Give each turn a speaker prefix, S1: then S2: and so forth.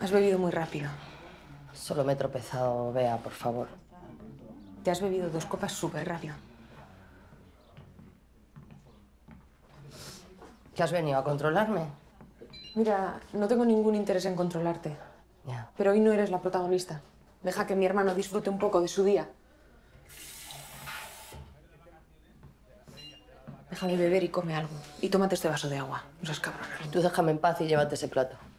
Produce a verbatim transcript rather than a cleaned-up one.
S1: Has bebido muy rápido.
S2: Solo me he tropezado, Bea, por favor.
S1: Te has bebido dos copas súper rápido.
S2: ¿Qué has venido a controlarme?
S1: Mira, no tengo ningún interés en controlarte.
S2: Ya.
S1: Pero hoy no eres la protagonista. Deja que mi hermano disfrute un poco de su día. Deja de beber y come algo. Y tómate este vaso de agua. No seas cabrona.
S2: Tú déjame en paz y llévate ese plato.